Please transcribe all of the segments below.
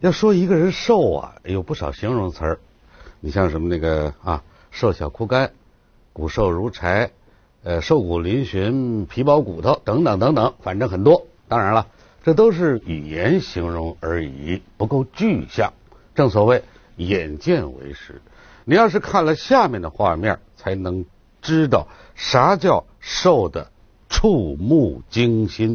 要说一个人瘦啊，有不少形容词儿。你像什么那个啊，瘦小枯干，骨瘦如柴，瘦骨嶙峋，皮包骨头等等等等，反正很多。当然了，这都是语言形容而已，不够具象。正所谓眼见为实，你要是看了下面的画面，才能知道啥叫瘦的触目惊心。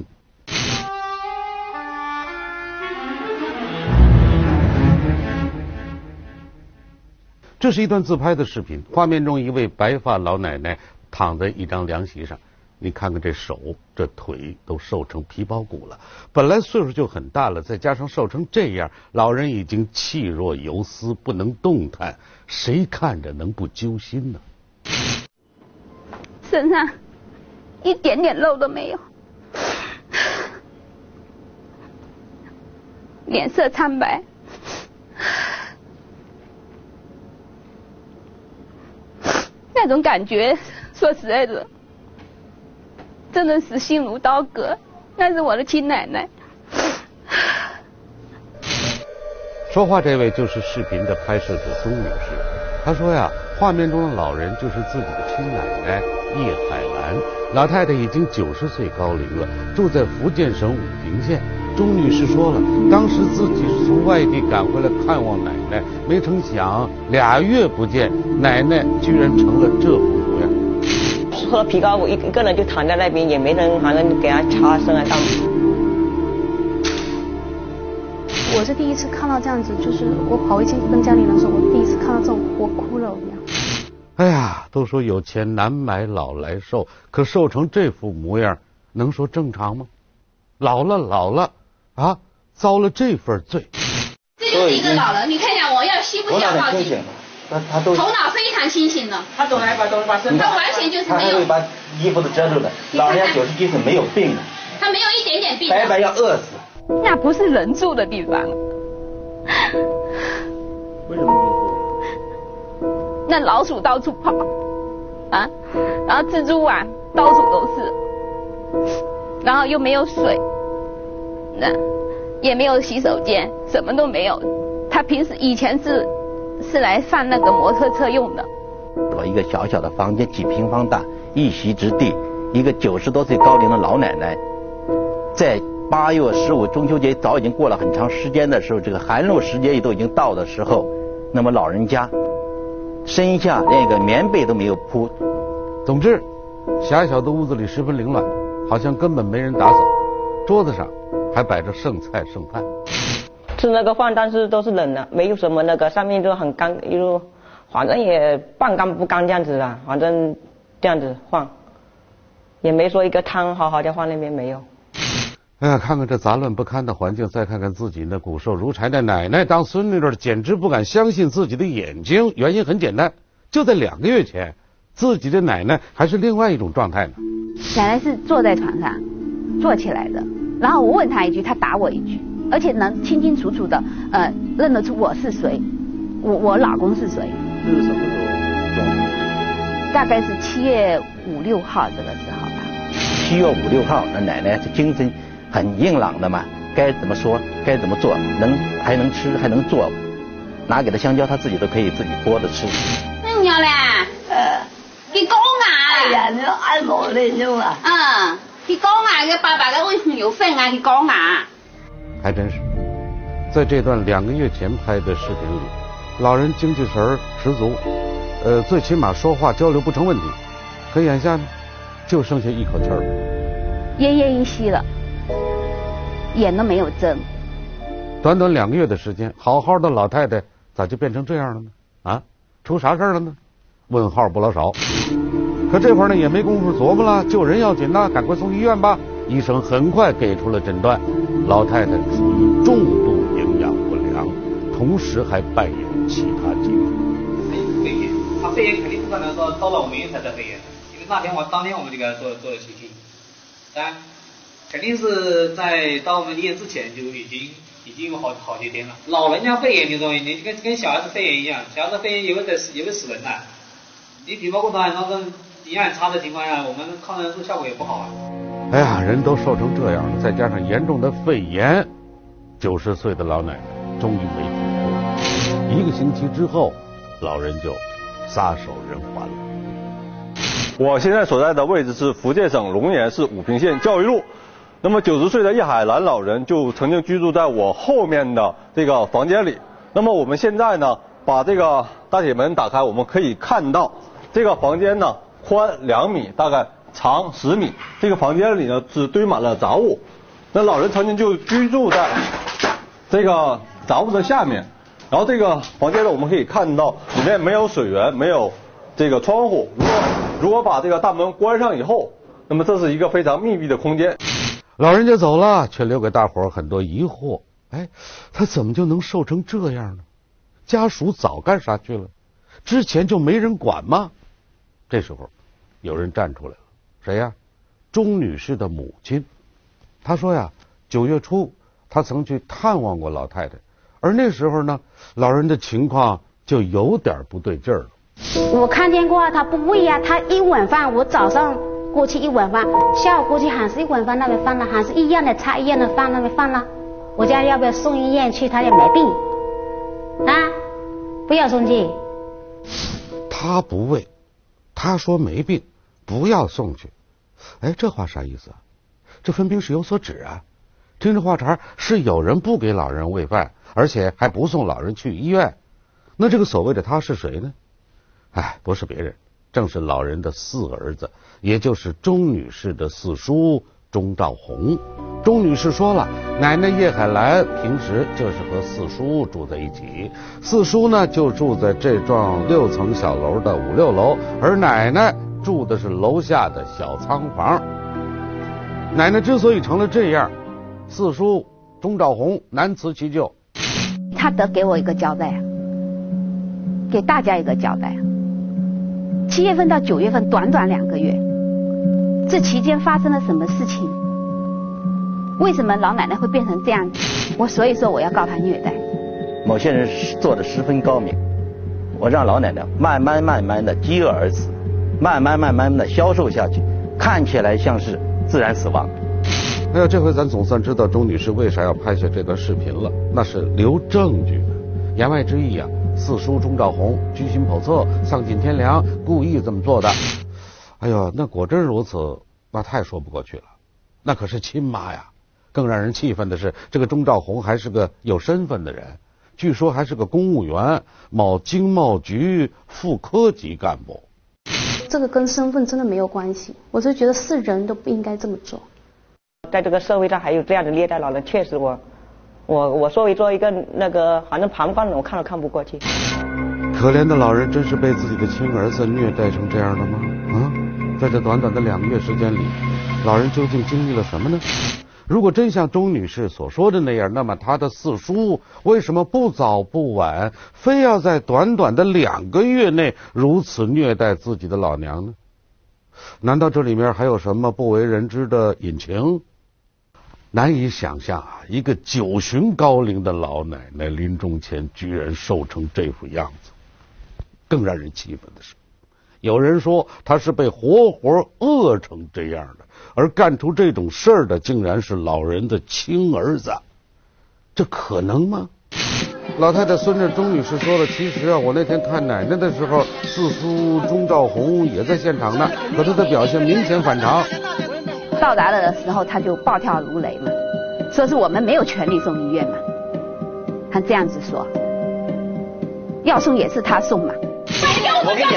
这是一段自拍的视频，画面中一位白发老奶奶躺在一张凉席上，你看看这手这腿都瘦成皮包骨了，本来岁数就很大了，再加上瘦成这样，老人已经气若游丝，不能动弹，谁看着能不揪心呢？ 身上一点点肉都没有，脸色苍白，那种感觉，说实在的，真的是心如刀割。那是我的亲奶奶。 说话这位就是视频的拍摄者钟女士，她说呀，画面中的老人就是自己的亲奶奶叶海兰。老太太已经90岁高龄了，住在福建省武平县。钟女士说了，当时自己是从外地赶回来看望奶奶，没成想2月不见，奶奶居然成了这副模样。 喝皮包骨，一个人就躺在那边，也没人好像给他擦身啊干嘛。 我是第一次看到这样子，就是我跑回去跟家里人说，我第一次看到这种活骷髅一样。 哎呀，都说有钱难买老来瘦，可瘦成这副模样，能说正常吗？老了啊，遭了这份罪。 这就是一个老人，你看一下，我要吸不消报警。 他都头脑非常清醒的， 他都还把身他完全就是没有， 他还会把衣服都遮住的。老人家90几岁没有病的， 他没有一点点病， 白白要饿死。 那不是人住的地方。 为什么这么说？ 那老鼠到处跑，啊，然后蜘蛛网到处都是，然后又没有水，那也没有洗手间，什么都没有。他平时以前是来放那个摩托车用的。 一个小小的房间，几平方大，一席之地，一个90多岁高龄的老奶奶，在8月15中秋节早已经过了很长时间的时候，这个寒露时节也都已经到的时候，那么老人家身下连个棉被都没有铺。 总之，狭小的屋子里十分凌乱，好像根本没人打扫，桌子上还摆着剩菜剩饭。 吃那个饭，但是都是冷的，没有什么那个，上面都很干，又反正也半干不干这样子的，反正这样子放，也没说一个汤好好的放那边没有。 哎呀，看看这杂乱不堪的环境，再看看自己那骨瘦如柴的奶奶，当孙女的简直不敢相信自己的眼睛。原因很简单，就在2个月前，自己的奶奶还是另外一种状态呢。 奶奶是坐在床上坐起来的，然后我问她一句，她答我一句，而且能清清楚楚的认得出我是谁，我老公是谁。 这是什么时候状态？ 大概是7月5、6号这个时候吧。 7月5、6号，那奶奶是精神很硬朗的嘛，该怎么说该怎么做，还能吃还能做，拿给他香蕉他自己都可以自己剥着吃。 那你要嘞？你讲啊！ 哎呀，你按我那种啊。 你讲啊，个爸爸的为什么有份啊？你讲啊！ 还真是，在这段2个月前拍的视频里，老人精气神十足，最起码说话交流不成问题。可眼下呢，就剩下一口气儿了， 奄奄一息了，眼都没有睁。 短短2个月的时间，好好的老太太咋就变成这样了呢？啊，出啥事儿了呢？问号不老少。可这会儿呢，也没工夫琢磨了，救人要紧呐，赶快送医院吧。医生很快给出了诊断，老太太属于重度营养不良，同时还伴有其他疾病。 肺炎，他肺炎肯定不可能说到了我们医院才得肺炎的，因为当天我们就给他做了清清。当然，肯定是在到我们医院之前就已经有好几天了。老人家肺炎这东西，你跟小孩子肺炎一样，小孩子肺炎也会死人的。你皮包骨头那种营养差的情况下，我们抗生素效果也不好啊。 哎呀，人都瘦成这样了，再加上严重的肺炎，90岁的老奶奶终于没挺过。1个星期之后，老人就撒手人寰了。 我现在所在的位置是福建省龙岩市武平县教育路。那么90岁的叶海兰老人就曾经居住在我后面的这个房间里。那么我们现在呢，把这个大铁门打开，我们可以看到这个房间呢宽2米，大概长10米。这个房间里呢是堆满了杂物。那老人曾经就居住在这个杂物的下面。然后这个房间呢，我们可以看到里面没有水源，没有这个窗户。如果把这个大门关上以后，那么这是一个非常密闭的空间。 老人家走了，却留给大伙儿很多疑惑。哎，他怎么就能瘦成这样呢？家属早干啥去了？之前就没人管吗？这时候，有人站出来了，谁呀？钟女士的母亲。她说呀，9月初她曾去探望过老太太，而那时候呢，老人的情况就有点不对劲儿了。 我看见过他不喂呀，他1碗饭，我早上过去1碗饭，下午过去还是1碗饭那边放了，还是一样的菜一样的饭那边放了。我家要不要送医院去？他也没病啊，不要送去。 他不喂，他说没病，不要送去。哎，这话啥意思啊？这分明是有所指啊！听这话茬是有人不给老人喂饭，而且还不送老人去医院。那这个所谓的他是谁呢？哎，不是别人，正是老人的4儿子，也就是钟女士的4叔钟兆红。钟女士说了，奶奶叶海兰平时就是和4叔住在一起，4叔呢就住在这幢6层小楼的5、6楼，而奶奶住的是楼下的小仓房。奶奶之所以成了这样，4叔钟兆红难辞其咎。 他得给我一个交代啊，给大家一个交代啊。7月份到9月份，短短2个月，这期间发生了什么事情？为什么老奶奶会变成这样子？所以说我要告她虐待。 某些人做的十分高明，我让老奶奶慢慢的饥饿而死，慢慢的消瘦下去，看起来像是自然死亡。 哎呀，这回咱总算知道钟女士为啥要拍下这段视频了，那是留证据的。言外之意啊，4叔钟兆红居心叵测，丧尽天良，故意这么做的。哎呦，那果真如此，那太说不过去了。那可是亲妈呀！更让人气愤的是，这个钟兆红还是个有身份的人，据说还是个公务员，某经贸局副科级干部。 这个跟身份真的没有关系，我就觉得是人都不应该这么做。 在这个社会上还有这样的虐待老人，确实我作为一个那个反正旁观人，我看都看不过去。 可怜的老人真是被自己的亲儿子虐待成这样的吗？在这短短的2个月时间里，老人究竟经历了什么呢？如果真像钟女士所说的那样，那么她的4叔为什么不早不晚，非要在短短的2个月内如此虐待自己的老娘呢？难道这里面还有什么不为人知的隐情？难以想象啊，一个90旬高龄的老奶奶临终前居然瘦成这副样子。更让人气愤的是，有人说她是被活活饿成这样的，而干出这种事儿的竟然是老人的亲儿子，这可能吗？老太太孙女钟女士说了，其实啊，我那天看奶奶的时候，4叔钟兆红也在现场呢，可他的表现明显反常。 到达了的时候，他就暴跳如雷嘛，说是我们没有权利送医院嘛，他这样子说，要送也是他送嘛。 我跟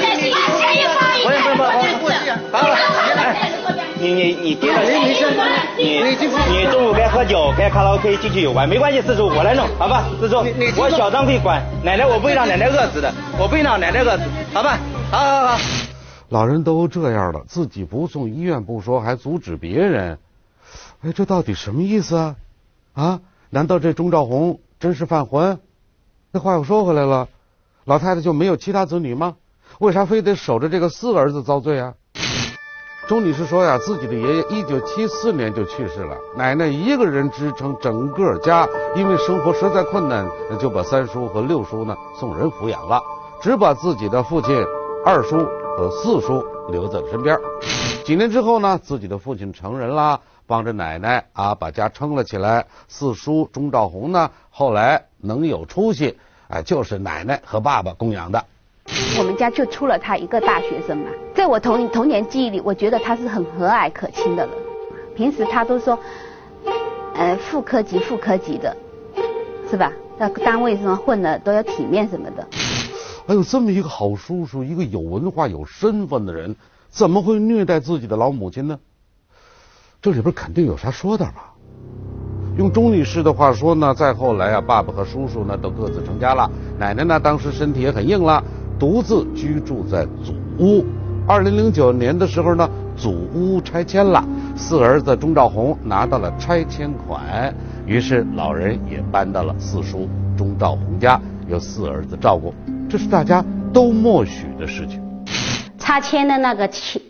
你爹了，你中午该喝酒，该卡拉 OK 进去游玩，没关系，4叔我来弄，好吧，4叔，我小张可以管，奶奶我不会让奶奶饿死的，我不会让奶奶饿死，好吧，好。 老人都这样了，自己不送医院不说，还阻止别人，哎，这到底什么意思啊？难道这钟兆红真是犯浑？那话又说回来了，老太太就没有其他子女吗？为啥非得守着这个4儿子遭罪啊？钟女士说呀，自己的爷爷1974年就去世了，奶奶一个人支撑整个家，因为生活实在困难，就把3叔和6叔呢送人抚养了，只把自己的父亲2叔和4叔留在了身边。几年之后呢，自己的父亲成人了， 帮着奶奶啊把家撑了起来。四叔钟兆红呢，后来能有出息，就是奶奶和爸爸供养的。 我们家就出了他一个大学生嘛，在我童年记忆里，我觉得他是很和蔼可亲的人。平时他都说，副科级的，是吧？在单位上混的都要体面什么的。 哎呦，这么一个好叔叔，一个有文化有身份的人，怎么会虐待自己的老母亲呢？这里边肯定有啥说道吧。用钟女士的话说呢，再后来啊，爸爸和叔叔呢都各自成家了，奶奶呢当时身体也很硬了，独自居住在祖屋。2009年的时候呢，祖屋拆迁了，四儿子钟兆红拿到了拆迁款，于是老人也搬到了四叔钟兆红家，由四儿子照顾，这是大家都默许的事情。 拆迁的那个钱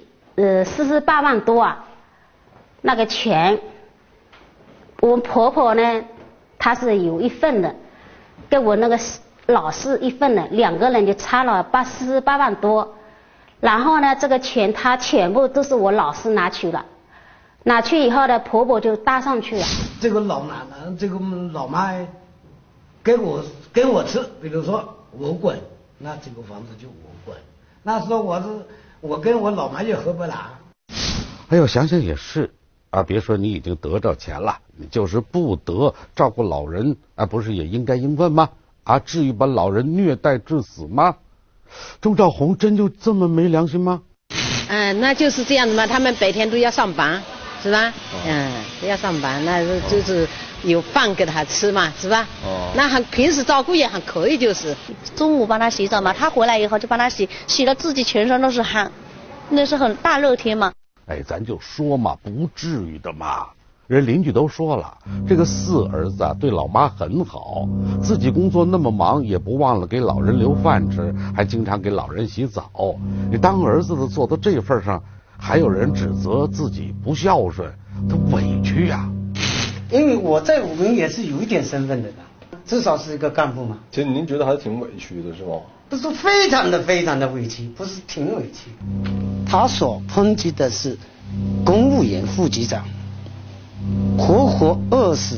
，48万多啊，那个钱，我婆婆呢，她是有一份的，跟我那个老四一份的，2个人就差了48万多。然后呢，这个钱她全部都是我老四拿去了，拿去以后呢，婆婆就搭上去了。 这个老奶奶，这个老妈给我吃，比如说我滚，那这个房子就我滚。那时候我跟我老妈也合不来。 哎呦，想想也是啊，别说你已经得着钱了，你就是不得照顾老人啊，不是也应该应分吗？啊，至于把老人虐待致死吗？钟兆红真就这么没良心吗？ 那就是这样子嘛，他们白天都要上班，是吧？都要上班，那就是有饭给他吃嘛，是吧？那平时照顾也还可以，就是中午帮他洗澡嘛，他回来以后就帮他洗了自己全身都是汗，那是很大热天嘛。 咱就说嘛，不至于的嘛。人邻居都说了，这个四儿子啊对老妈很好，自己工作那么忙也不忘了给老人留饭吃，还经常给老人洗澡。你当儿子的做到这份上，还有人指责自己不孝顺，他委屈呀。 因为我在武平也是有一点身份的，至少是一个干部嘛。 其实您觉得还挺委屈的是吗？ 不是非常的委屈，不是挺委屈。他所抨击的是公务员副局长活活饿死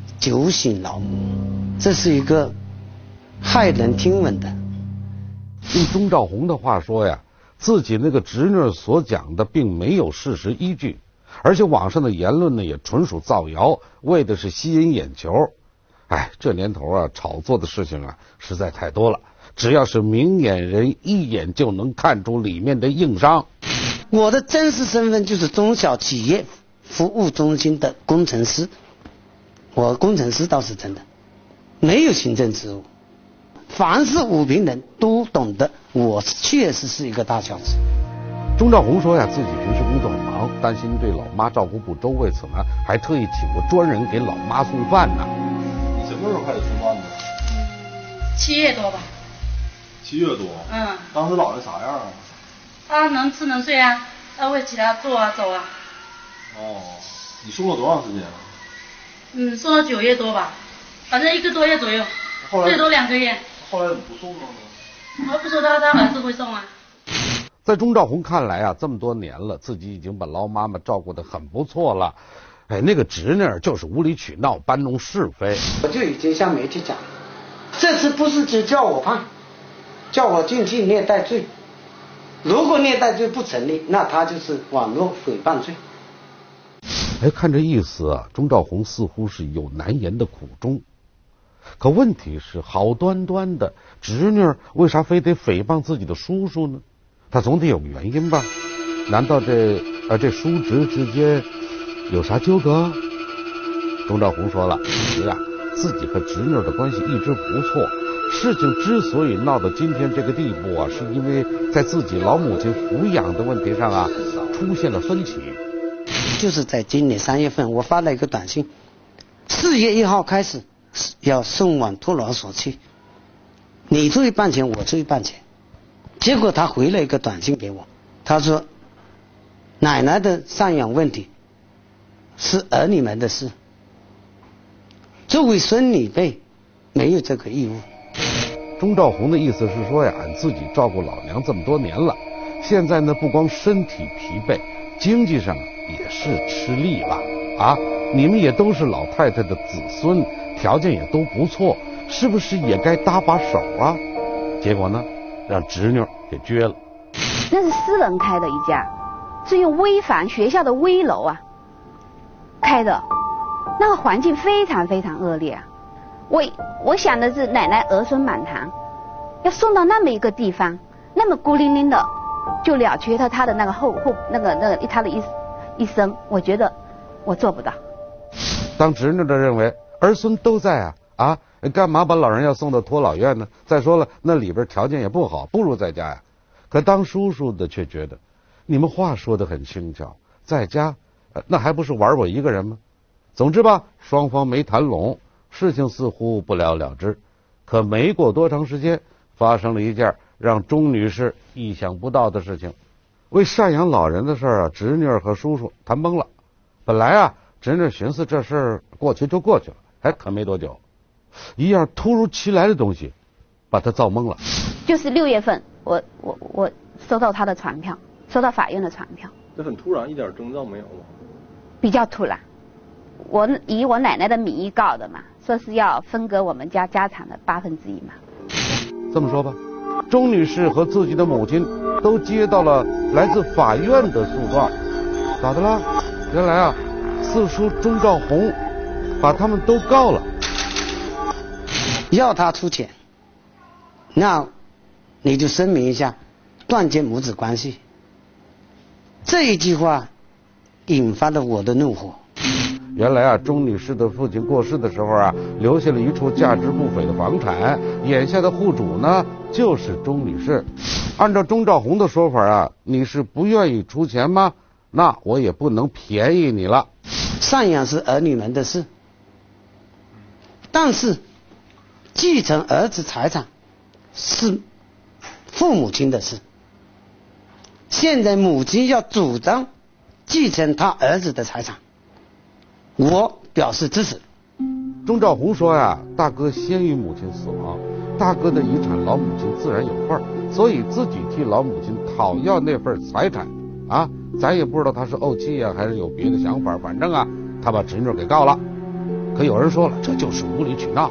9醒老母，这是一个骇人听闻的。 用钟兆红的话说呀，自己那个侄女所讲的并没有事实依据，而且网上的言论呢也纯属造谣，为的是吸引眼球。这年头啊，炒作的事情啊实在太多了，只要是明眼人一眼就能看出里面的硬伤。 我的真实身份就是中小企业服务中心的工程师，我工程师倒是真的，没有行政职务。凡是武平人都懂得，我确实是一个大孝子。 钟兆红说呀，自己平时工作很忙，担心对老妈照顾不周，为此呢还特意请过专人给老妈送饭呢。 你什么时候开始送饭的 ？7月多吧。 7月多。当时老人啥样啊？ 他能吃能睡啊，他会起来坐啊走啊。 你送了多长时间？ 送了9月多吧，反正1个多月左右，最多2个月。 后来怎么不送了呢？ 我不说他儿子会送啊。 在钟兆红看来啊，这么多年了，自己已经把老妈妈照顾得很不错了。那个侄女就是无理取闹，搬弄是非。 我就已经向媒体讲，这次不是只叫我判，叫我进去虐待罪。如果虐待罪不成立，那他就是网络诽谤罪。 看这意思啊，钟兆红似乎是有难言的苦衷。可问题是，好端端的侄女为啥非得诽谤自己的叔叔呢？他总得有个原因吧？难道这叔侄之间有啥纠葛？钟兆红说了，其实啊，自己和侄女的关系一直不错。事情之所以闹到今天这个地步啊，是因为在自己老母亲抚养的问题上啊，出现了分歧。 就是在今年3月份，我发了一个短信，4月1号开始要送往托儿所去，你出一半钱，我出一半钱。结果他回了一个短信给我，他说奶奶的赡养问题是儿女们的事，作为孙女辈没有这个义务。 钟兆红的意思是说呀，自己照顾老娘这么多年了，现在呢不光身体疲惫，经济上也是吃力了。 啊，你们也都是老太太的子孙，条件也都不错，是不是也该搭把手啊？结果呢，让侄女给撅了。 那是私人开的一家，是用危房学校的危楼啊开的，那个环境非常非常恶劣啊。我想的是奶奶儿孙满堂，要送到那么一个地方，那么孤零零的，就了结了他的那个他的一生，我觉得我做不到。 当侄女的认为儿孙都在啊，干嘛把老人要送到托老院呢？再说了，那里边条件也不好，不如在家呀。可当叔叔的却觉得，你们话说得很轻巧，在家，那还不是玩我一个人吗？总之吧，双方没谈拢，事情似乎不了了之。可没过多长时间，发生了一件让钟女士意想不到的事情。为赡养老人的事儿侄女和叔叔谈崩了。本来侄女寻思这事儿过去就过去了，可没多久，一样突如其来的东西把她造懵了。 就是6月份，我收到他的传票，收到法院的传票。 这很突然，一点征兆没有吗？ 比较突然，我以我奶奶的名义告的嘛，说是要分割我们家家产的1/8嘛。 这么说吧，钟女士和自己的母亲都接到了来自法院的诉状。咋的了？原来四叔钟兆红把他们都告了， 要他出钱，那你就声明一下断绝母子关系。这一句话引发了我的怒火。 原来钟女士的父亲过世的时候留下了一处价值不菲的房产，眼下的户主呢就是钟女士。按照钟兆红的说法你是不愿意出钱吗？那我也不能便宜你了。 赡养是儿女们的事，但是继承儿子财产是父母亲的事。现在母亲要主张继承他儿子的财产，我表示支持。 钟兆红说大哥先于母亲死亡，大哥的遗产老母亲自然有份，所以自己替老母亲讨要那份财产咱也不知道他是怄气还是有别的想法，反正他把侄女给告了。可有人说了，这就是无理取闹。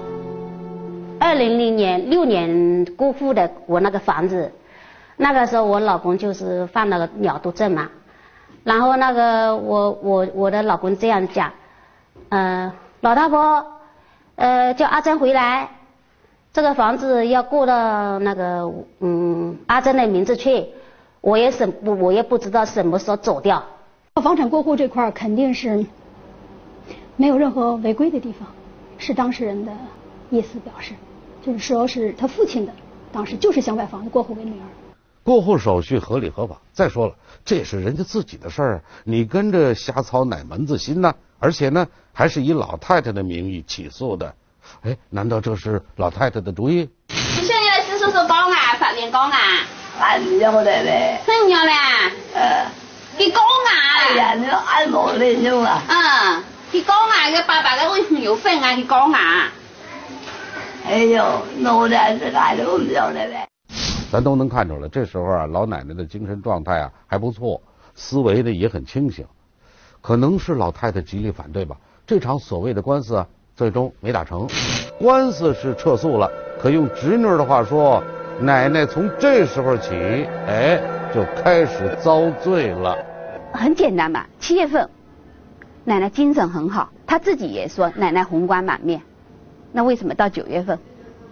2006年过户的我那个房子，那个时候我老公就是犯了个鸟毒症嘛，然后那个我的老公这样讲，老大伯，叫阿珍回来，这个房子要过到那个阿珍的名字去，我也不知道什么时候走掉。 房产过户这块肯定是没有任何违规的地方，是当事人的意思表示，就是说是他父亲的，当时就是想把房子过户给女儿。 过户手续合理合法，再说了，这也是人家自己的事儿，你跟着瞎操哪门子心呢？而且呢，还是以老太太的名义起诉的，难道这是老太太的主意？ 你现在是说讲法院讲唔知我哋咧。 真有咧？佢講哎呀，你按摩咧啫嘛。 佢講佢爸爸嘅會有份佢講哎呦，那我哋这哪都唔晓得嘞。 咱都能看出来，这时候老奶奶的精神状态还不错，思维的也很清醒。可能是老太太极力反对吧，这场所谓的官司最终没打成。官司是撤诉了，可用侄女的话说，奶奶从这时候起就开始遭罪了。 很简单嘛，7月份奶奶精神很好，她自己也说奶奶红光满面，那为什么到9月份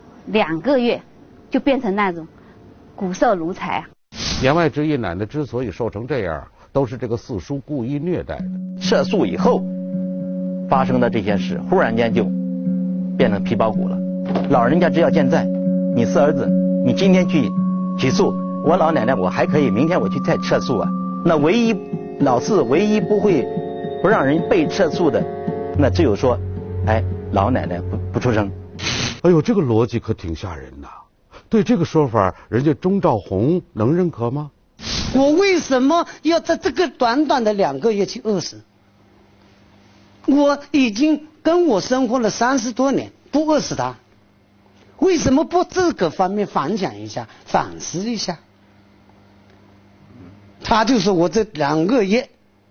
2个月就变成那种骨瘦如柴言外之意，奶奶之所以瘦成这样，都是这个四叔故意虐待的。 撤诉以后发生的这些事，忽然间就变成皮包骨了。老人家只要健在，你是儿子，你今天去起诉我老奶奶，我还可以明天我去再撤诉那老四唯一不让人被撤诉的，那只有说老奶奶不出声。 哎呦，这个逻辑可挺吓人的。对这个说法，人家钟兆红能认可吗？ 我为什么要在这个短短的2个月去饿死？我已经跟我生活了30多年，不饿死他，为什么不这个方面反想一下，反思一下？他就说我这2个月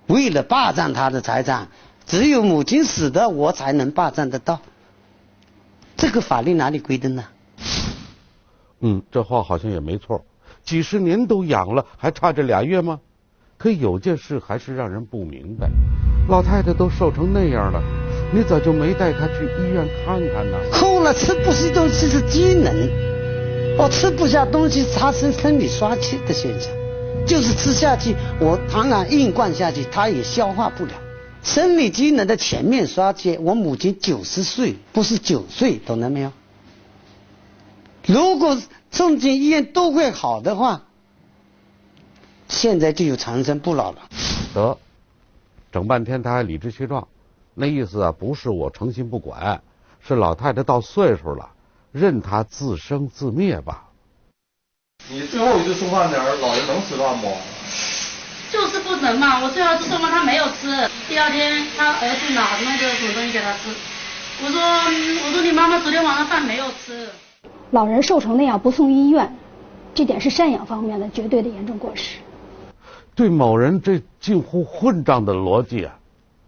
为了霸占他的财产，只有母亲死的我才能霸占得到。这个法律哪里规定呢？ 这话好像也没错。几十年都养了，还差这2月吗？可有件事还是让人不明白，老太太都瘦成那样了，你咋就没带她去医院看看呢？ 后来吃不下东西是机能，我吃不下东西它是生理衰竭的现象，就是吃下去我当然硬灌下去它也消化不了。生理机能的全面衰竭，我母亲90岁，不是9岁，懂了没有？如果送进医院都会好的话，现在就有长生不老了。 得，整半天他还理直气壮，那意思啊，不是我诚心不管，是老太太到岁数了，任她自生自灭吧。 你最后一次送饭点，老人能吃饭不？ 就是不能嘛，我最后一次送饭他没有吃，第2天他儿子拿那个什么东西给他吃，我说你妈妈昨天晚上饭没有吃。 老人瘦成那样不送医院，这点是赡养方面的绝对的严重过失。 对某人这近乎混账的逻辑啊，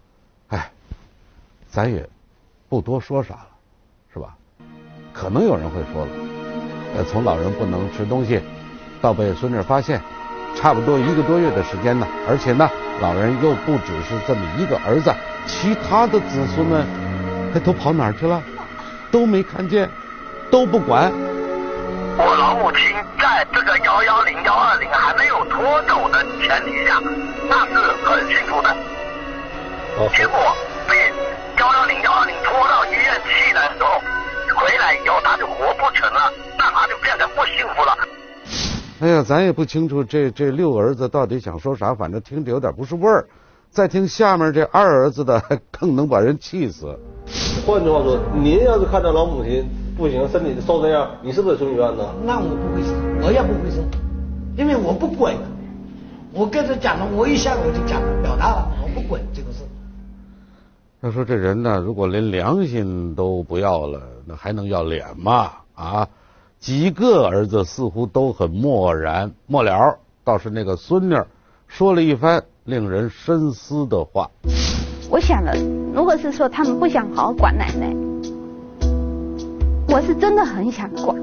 咱也不多说啥了，是吧？可能有人会说了，从老人不能吃东西到被孙女发现，差不多1个多月的时间呢，而且呢，老人又不只是这么一个儿子，其他的子孙们都跑哪儿去了？都没看见，都不管。 我老母亲在这个110、120还没有拖走的前提下，那是很幸福的。结果被110、120拖到医院去的时候，回来以后他就活不成了，那他就变得不幸福了。 哎呀，咱也不清楚这6儿子到底想说啥，反正听着有点不是味儿。再听下面这2儿子的，更能把人气死。 换句话说，您要是看到老母亲不行，身体瘦这样，你是不是送医院呢？ 那我不会生，我也不会生，因为我不管。我跟他讲了，我一下我就讲了，表达了，我不管这个事。 要说这人呢，如果连良心都不要了，那还能要脸吗？啊，几个儿子似乎都很漠然，末了倒是那个孙女说了一番令人深思的话。 我想了，如果是说他们不想好好管奶奶，我是真的很想管，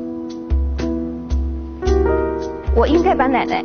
我应该把奶奶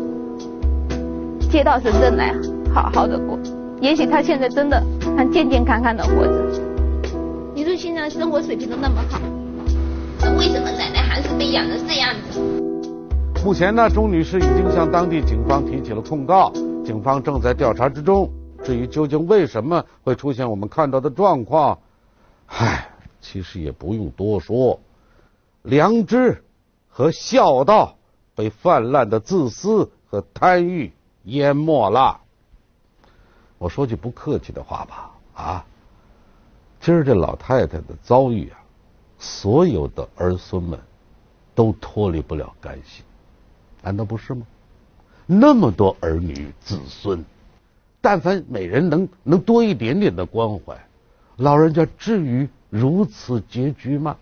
接到深圳来，好好的过。也许她现在真的还健健康康的活着。 你说现在的生活水平都那么好，那为什么奶奶还是被养成这样子？ 目前呢，钟女士已经向当地警方提起了控告，警方正在调查之中。至于究竟为什么会出现我们看到的状况，其实也不用多说，良知和孝道被泛滥的自私和贪欲淹没了。我说句不客气的话吧，今儿这老太太的遭遇啊，所有的儿孙们都脱离不了干系，难道不是吗？那么多儿女子孙，但凡每人能多一点点的关怀，老人家至于如此结局吗？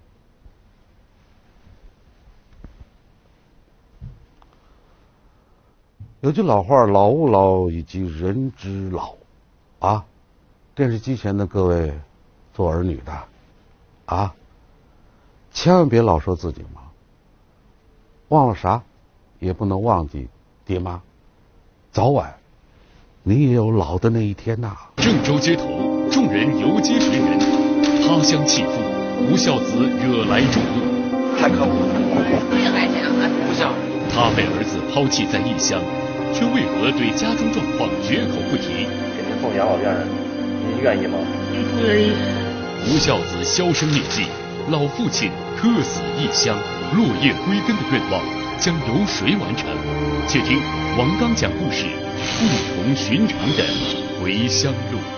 有句老话，老吾老以及人之老啊。电视机前的各位做儿女的千万别老说自己忙，忘了啥也不能忘记爹妈，早晚你也有老的那一天呐。 郑州街头，众人游街随人，他乡弃妇，吴孝子惹来众怒。 太可恶了！ 这还这样啊？不孝。他被儿子抛弃在异乡，却为何对家中状况绝口不提？ 给您送养老院，您愿意吗？ 不愿意。 吴孝子销声匿迹，老父亲客死异乡，落叶归根的愿望将由谁完成？且听王刚讲故事，不同寻常的回乡路。